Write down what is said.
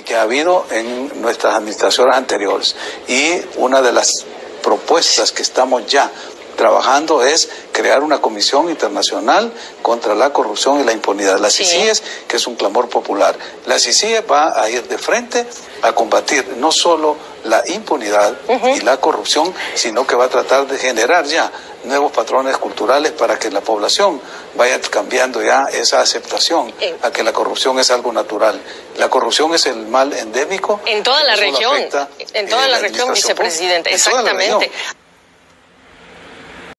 que ha habido en nuestras administraciones anteriores. Y una de las propuestas que estamos ya trabajando es crear una comisión internacional contra la corrupción y la impunidad. La CICIES, que es un clamor popular. La CICIES va a ir de frente a combatir no solo la impunidad y la corrupción, sino que va a tratar de generar ya nuevos patrones culturales para que la población vaya cambiando ya esa aceptación a que la corrupción es algo natural. La corrupción es el mal endémico. En toda la región, vicepresidente, exactamente.